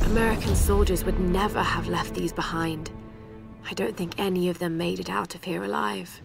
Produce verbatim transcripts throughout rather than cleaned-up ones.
American soldiers would never have left these behind. I don't think any of them made it out of here alive.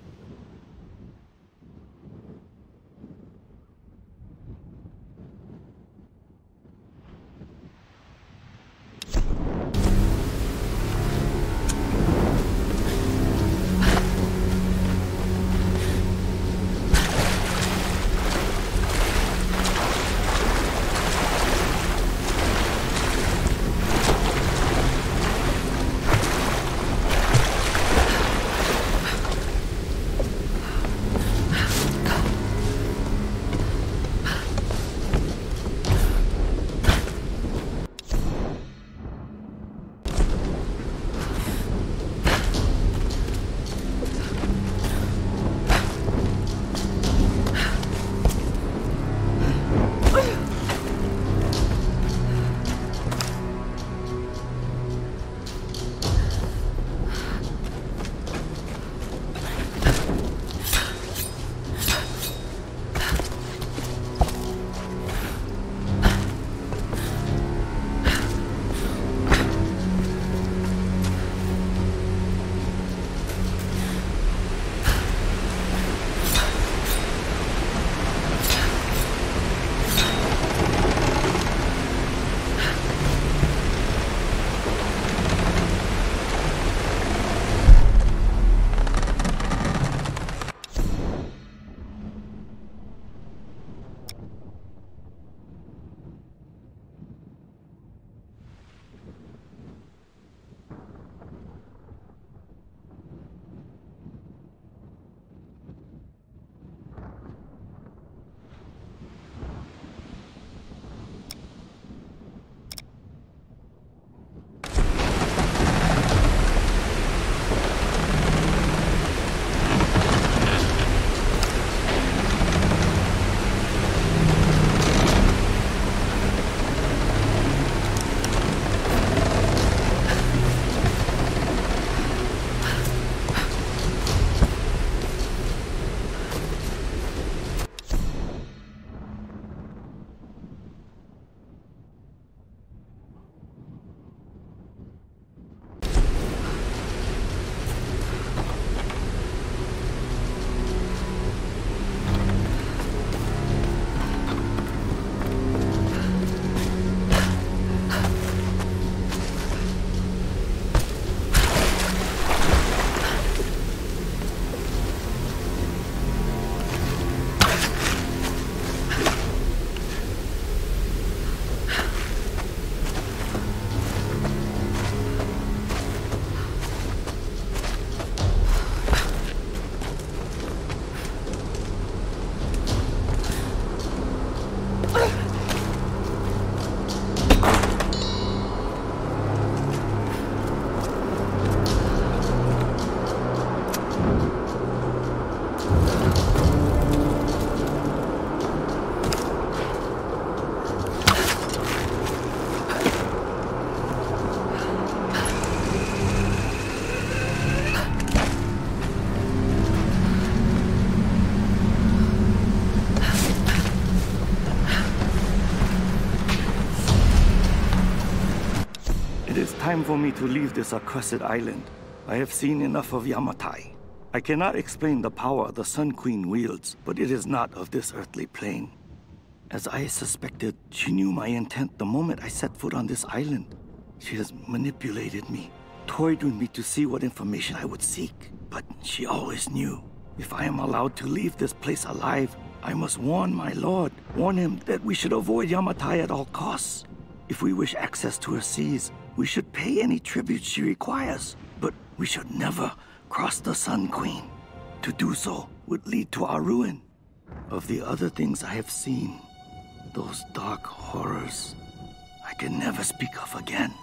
Time for me to leave this accursed island. I have seen enough of Yamatai. I cannot explain the power the Sun Queen wields, but it is not of this earthly plane. As I suspected, she knew my intent the moment I set foot on this island. She has manipulated me, toyed with me to see what information I would seek. But she always knew. If I am allowed to leave this place alive, I must warn my lord, warn him that we should avoid Yamatai at all costs. If we wish access to her seas, we should pay any tribute she requires, but we should never cross the Sun Queen. To do so would lead to our ruin. Of the other things I have seen, those dark horrors, I can never speak of again.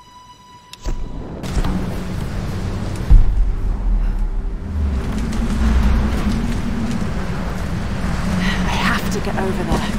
I have to get over there.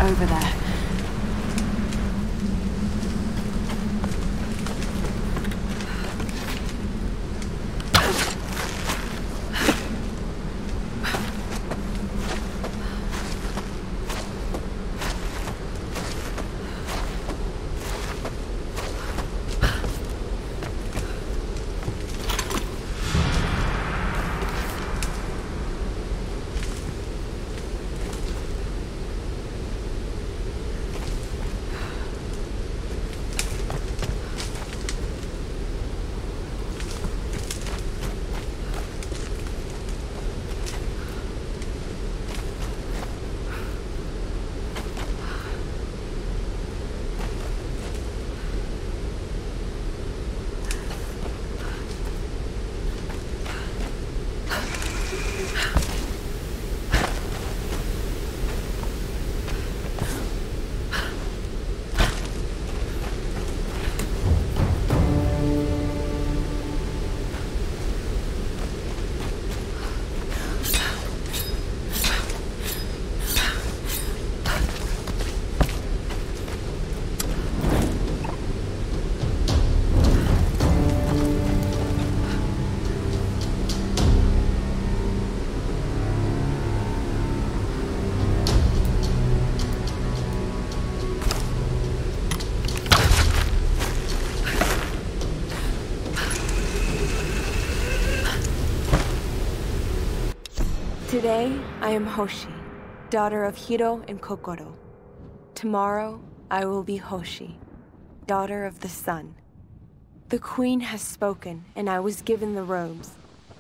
over there. Today, I am Hoshi, daughter of Hiro and Kokoro. Tomorrow, I will be Hoshi, daughter of the sun. The queen has spoken, and I was given the robes.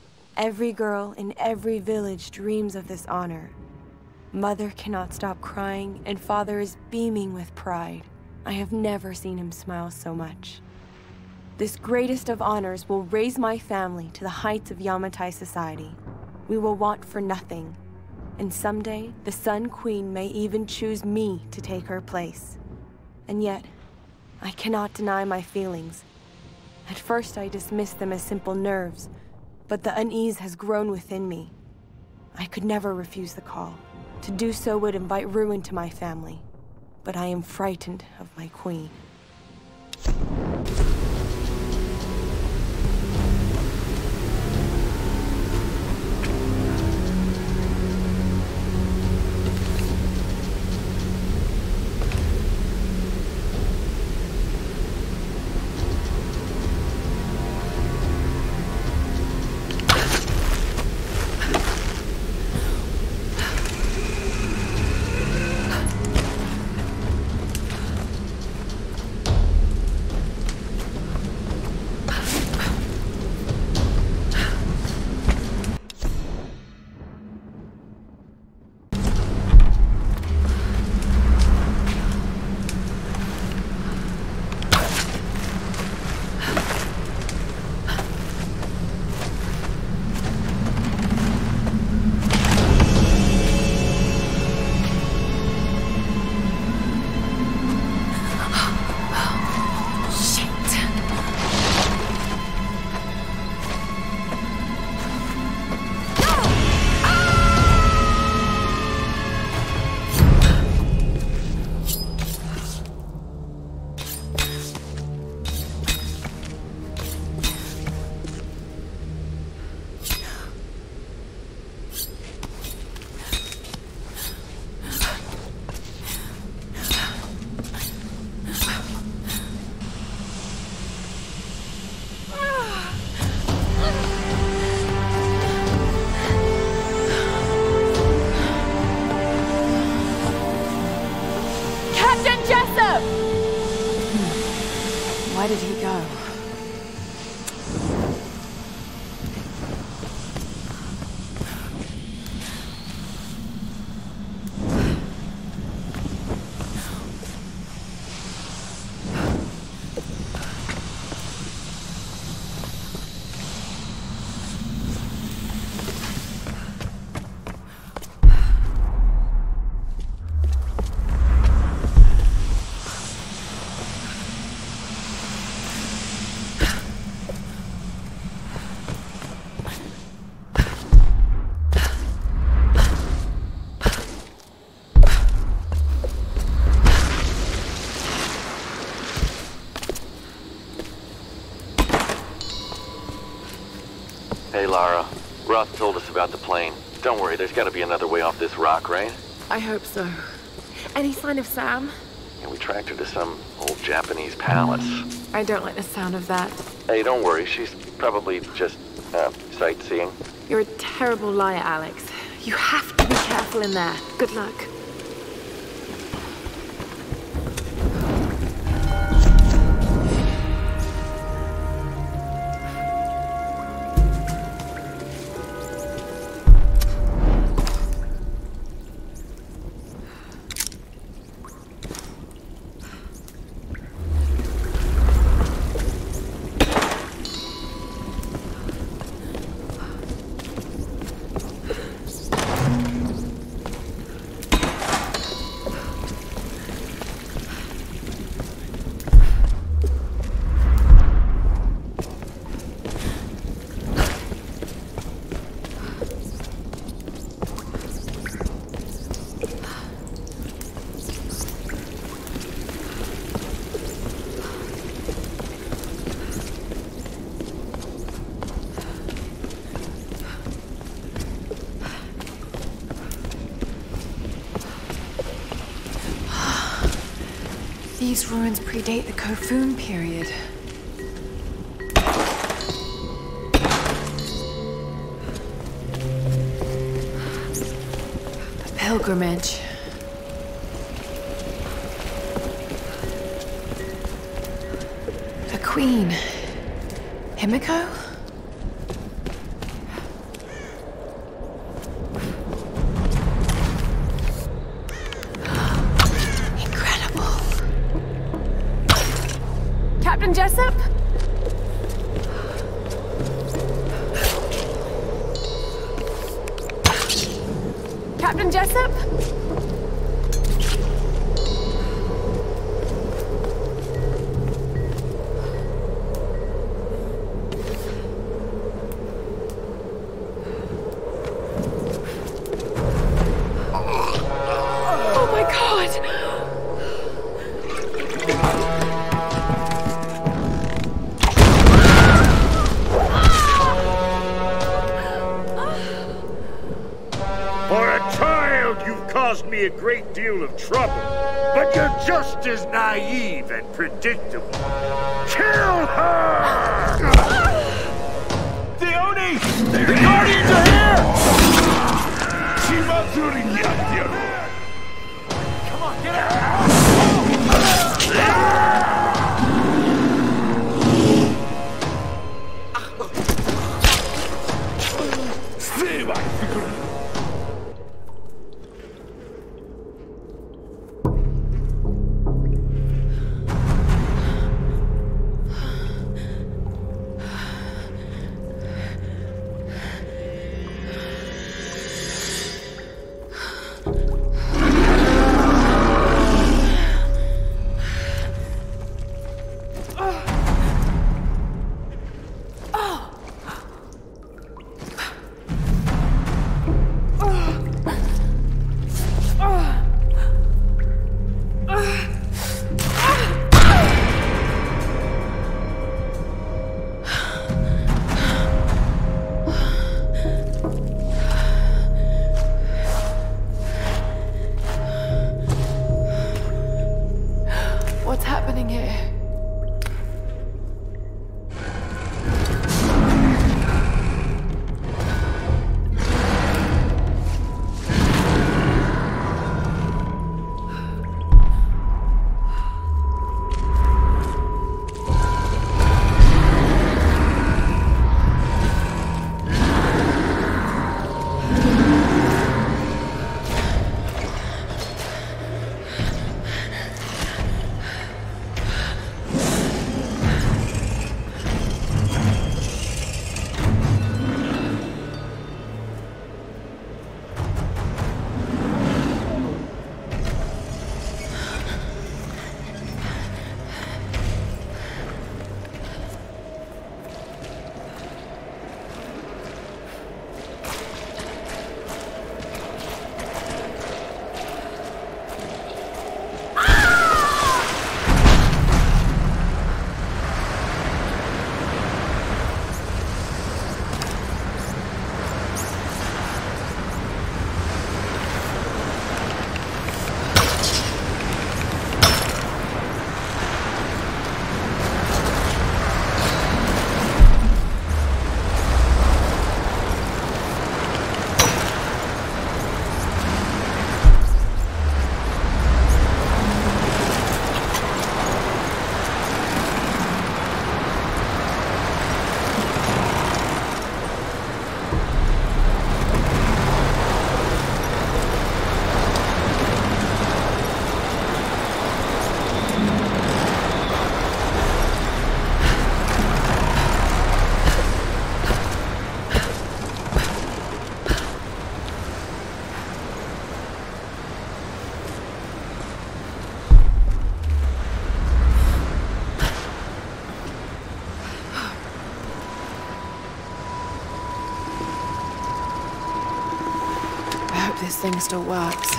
Every girl in every village dreams of this honor. Mother cannot stop crying, and father is beaming with pride. I have never seen him smile so much. This greatest of honors will raise my family to the heights of Yamatai society. We will want for nothing, and someday the Sun Queen may even choose me to take her place. And yet, I cannot deny my feelings. At first I dismissed them as simple nerves, but the unease has grown within me. I could never refuse the call. To do so would invite ruin to my family, but I am frightened of my queen. Where did he go? Lara. Roth told us about the plane. Don't worry, there's gotta be another way off this rock, right? I hope so. Any sign of Sam? And we tracked her to some old Japanese palace. I don't like the sound of that. Hey, don't worry, she's probably just, uh, sightseeing. You're a terrible liar, Alex. You have to be careful in there. Good luck. These ruins predate the Kofun period. A pilgrimage. A queen. Himiko? Captain Jessup? Captain Jessup? Oh my God! Caused me a great deal of trouble, but you're just as naive and predictable. Kill her! Theoni! The Guardians are here! Come on, get out! hope this thing still works.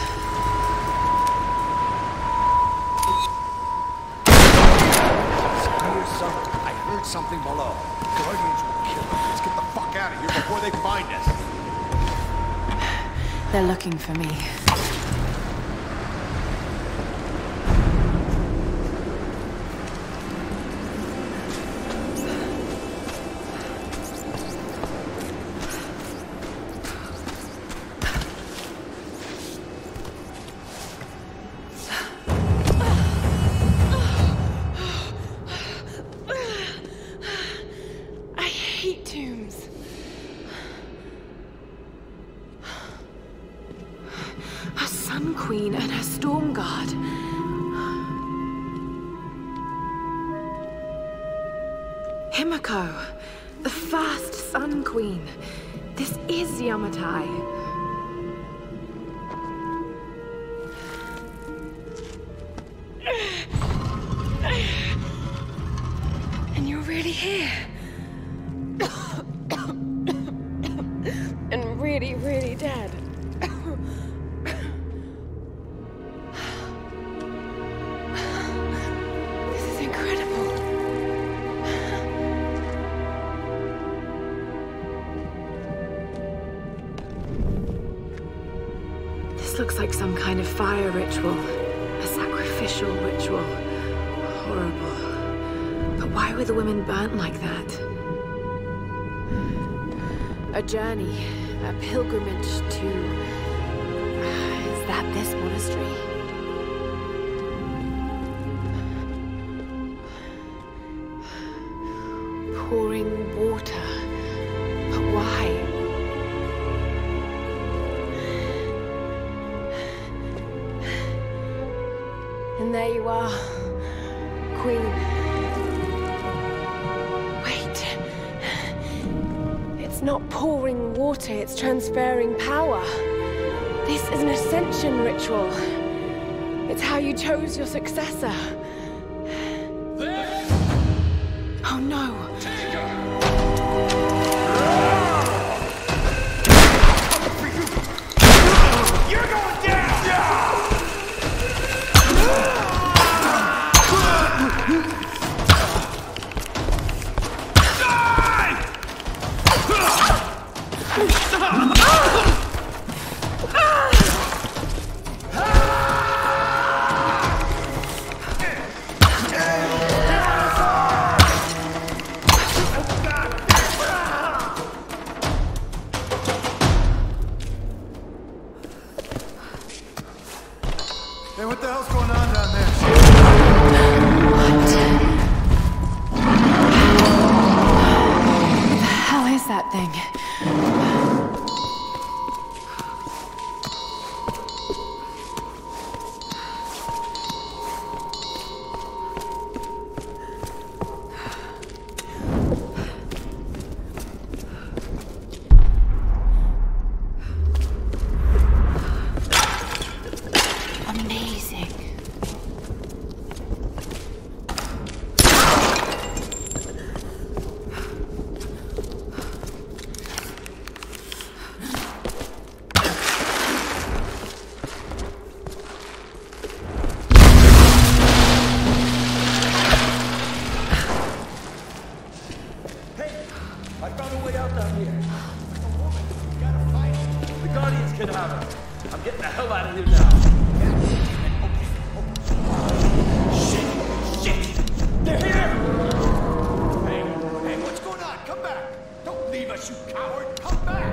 I heard something below. Guardians will kill us. Let's get the fuck out of here before they find us. They're looking for me. Sun Queen and her Storm Guard. Himiko, the first Sun Queen. This is Yamatai. And you're really here. And really, really dead. Looks like some kind of fire ritual. A sacrificial ritual. Horrible. But why were the women burnt like that? A journey. A pilgrimage to... Is that this monastery? Pouring water. But why? And there you are, Queen. Wait. It's not pouring water, it's transferring power. This is an ascension ritual. It's how you chose your successor. Oh no. Hey, what the hell's going on down there? What? What the hell is that thing? I found a way out down here. Like a woman. We gotta fight it. The Guardians can have her. I'm getting the hell out of here now. Shit! Shit! They're here! Hey, hey, what's going on? Come back! Don't leave us, you coward! Come back!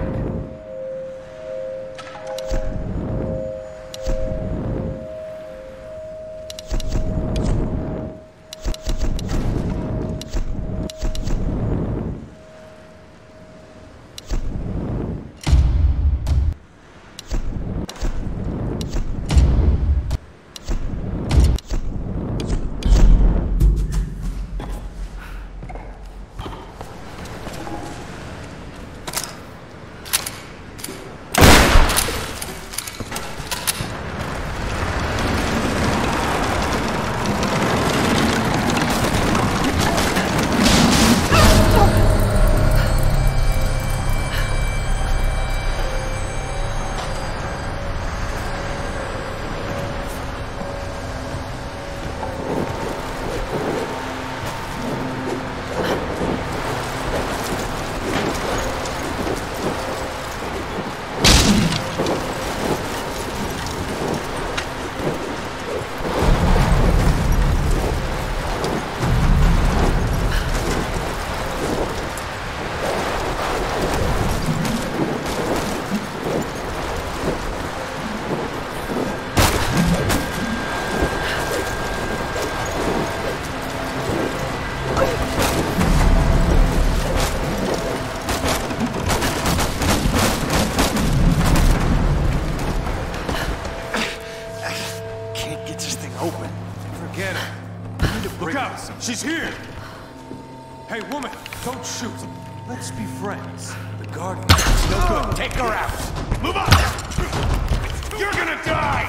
here! Hey, woman, don't shoot. Let's be friends. The Guardian. No good. Take her out. Move on! You're gonna die!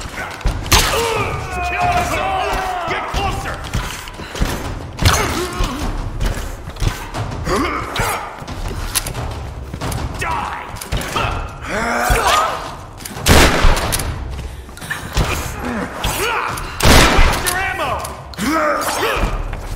Kill us all! Get closer! Die! Waste your ammo!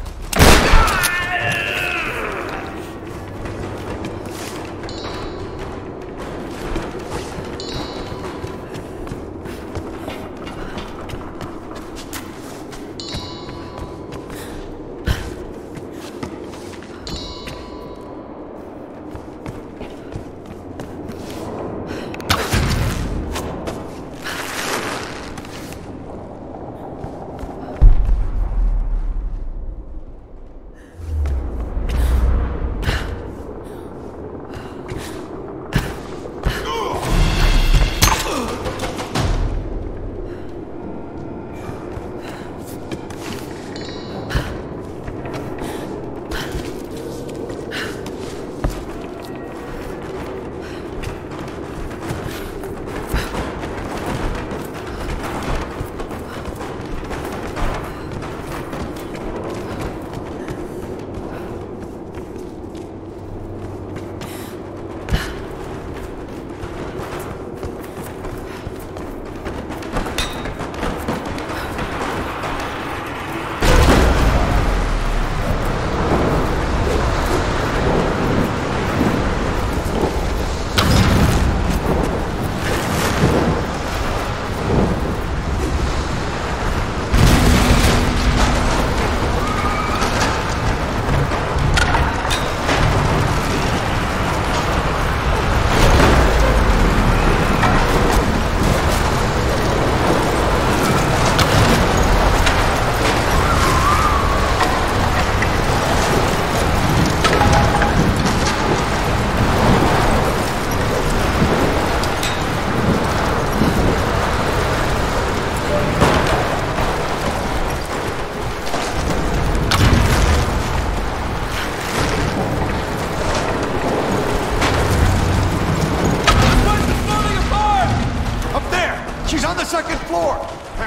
second floor!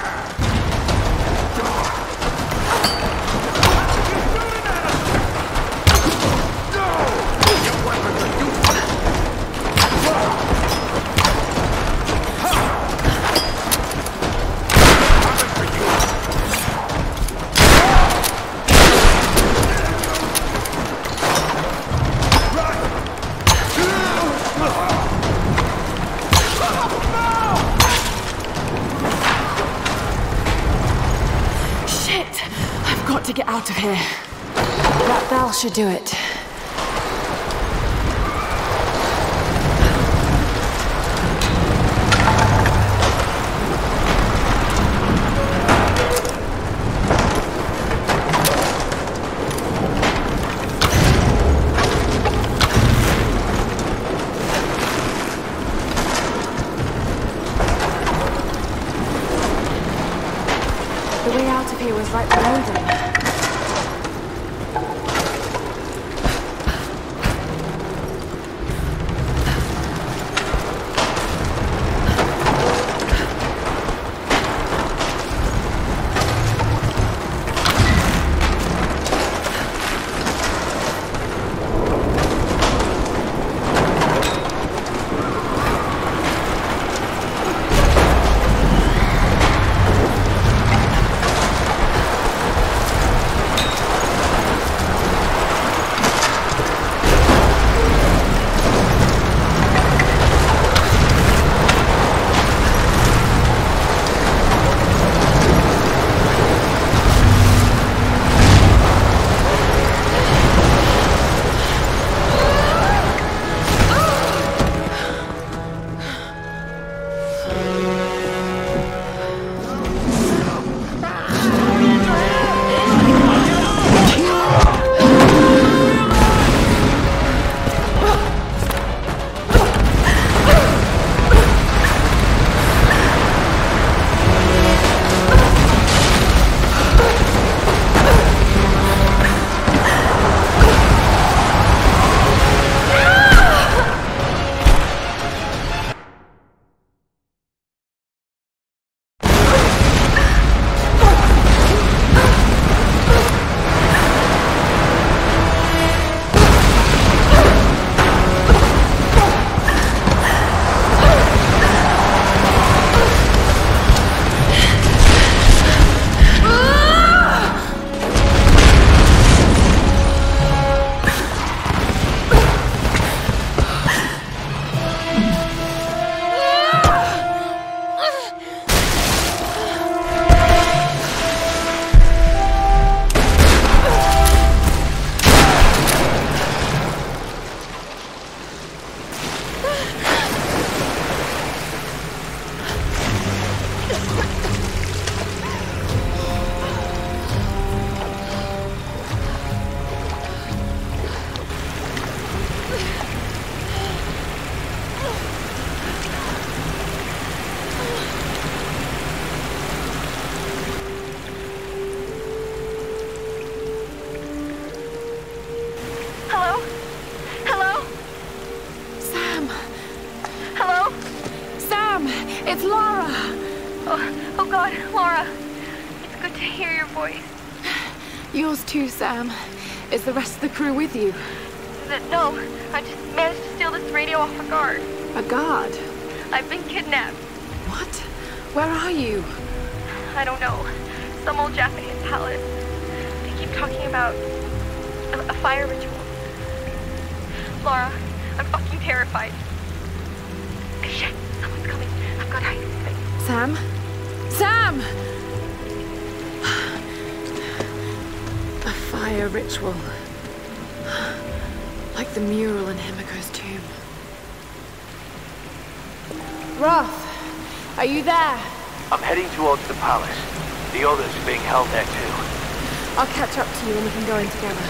To get out of here. That bell should do it. The way out of here was right below them. Sam! It's Lara! Oh, oh God, Lara. It's good to hear your voice. Yours too, Sam. Is the rest of the crew with you? Th- No, I just managed to steal this radio off a guard. A guard? I've been kidnapped. What? Where are you? I don't know. Some old Japanese palace. They keep talking about a, a fire ritual. Lara, I'm fucking terrified. Shit, someone's coming. I've got to hide this thing. Sam? Sam! A fire ritual. Like the mural in Himiko's tomb. Roth, are you there? I'm heading towards the palace. The others are being held there too. I'll catch up to you and we can go in together.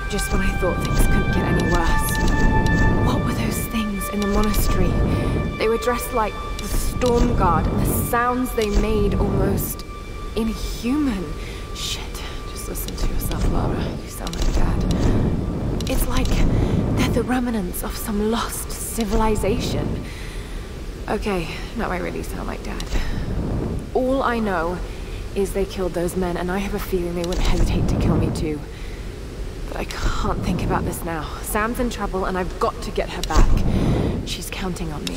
just when I thought things couldn't get any worse. What were those things in the monastery? They were dressed like the Storm Guard, and the sounds they made almost inhuman. Shit, just listen to yourself, Lara. You sound like Dad. It's like they're the remnants of some lost civilization. Okay, now I really sound like Dad. All I know is they killed those men, and I have a feeling they wouldn't hesitate to kill me too. But I can't think about this now. Sam's in trouble, and I've got to get her back. She's counting on me.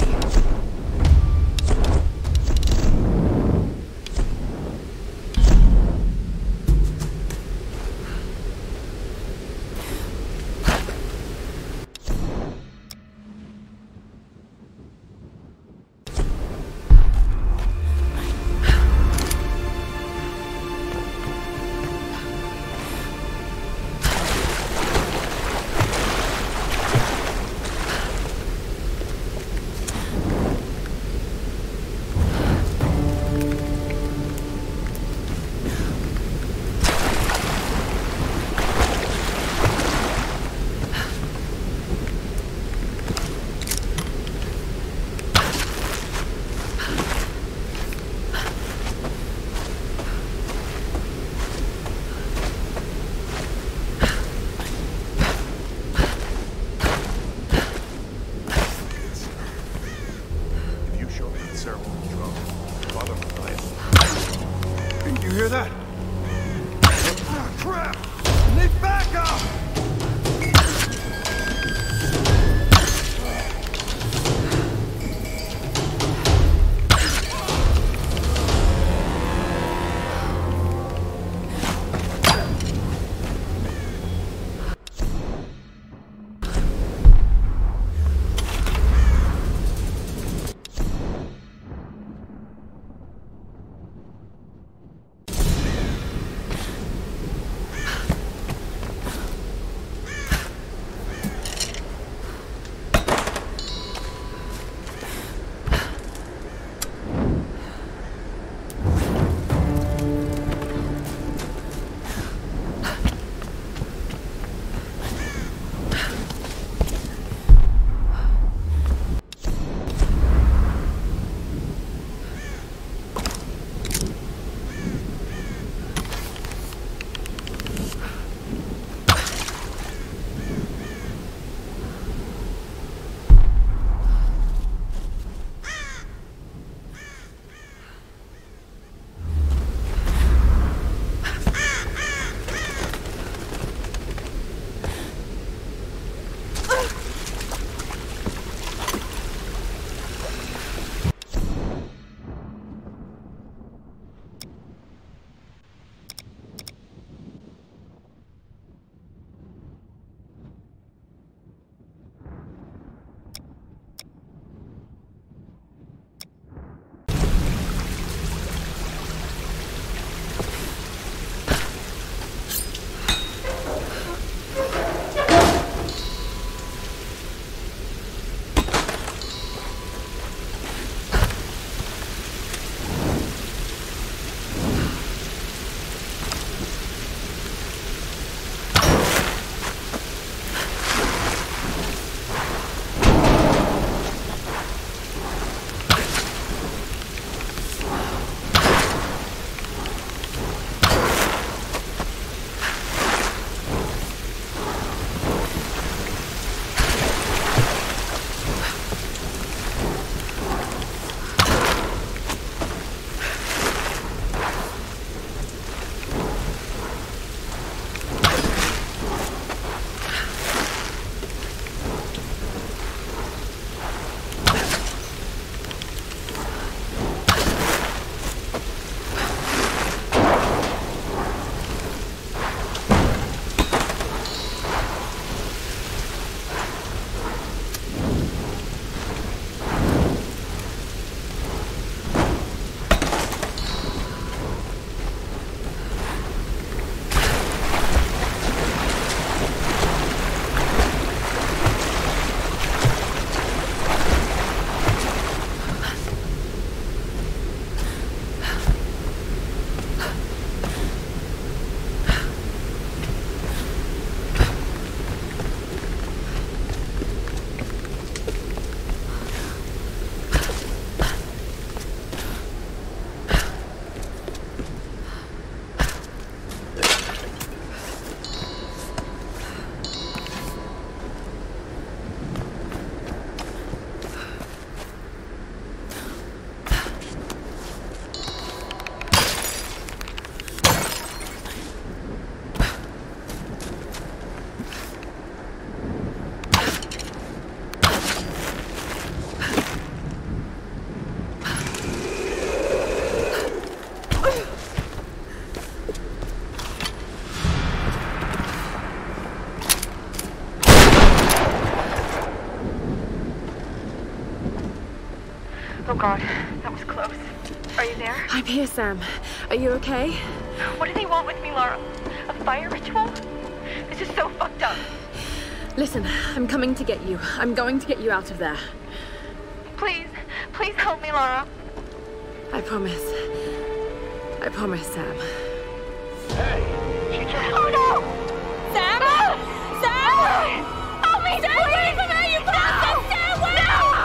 God, that was close. Are you there? I'm here, Sam. Are you okay? What do they want with me, Lara? A fire ritual? This is so fucked up. Listen, I'm coming to get you. I'm going to get you out of there. Please, please help me, Lara. I promise. I promise, Sam. Hey, she just... Oh no! Sam! No! Sam! Help me! Sam, please! From her, you bastard! Sam, wait! No!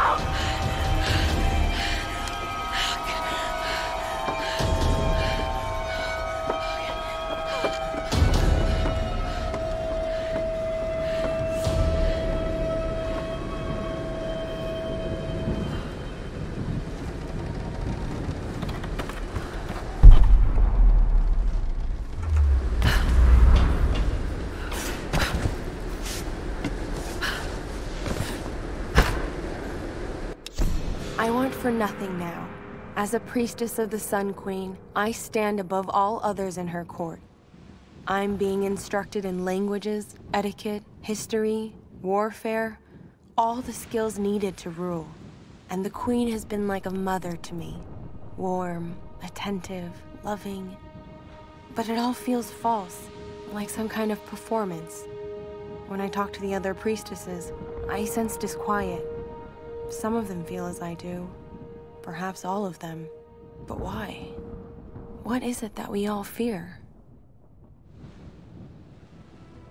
I want for nothing now. As a priestess of the Sun Queen, I stand above all others in her court. I'm being instructed in languages, etiquette, history, warfare, all the skills needed to rule. And the Queen has been like a mother to me. Warm, attentive, loving. But it all feels false, like some kind of performance. When I talk to the other priestesses, I sense disquiet. Some of them feel as I do. Perhaps all of them. But why? What is it that we all fear?